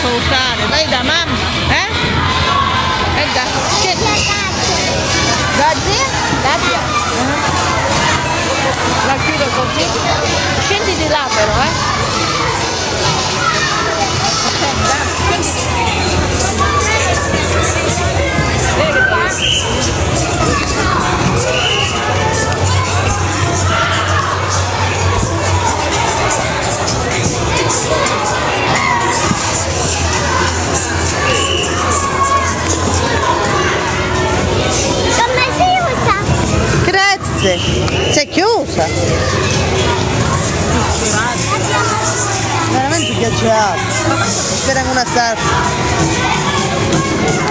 usare, vai da mamma, E da... Da zia? Da zia. La chiudo così. Scendi di là però, C'è chiusa, veramente ghiacciata, speriamo una sarta.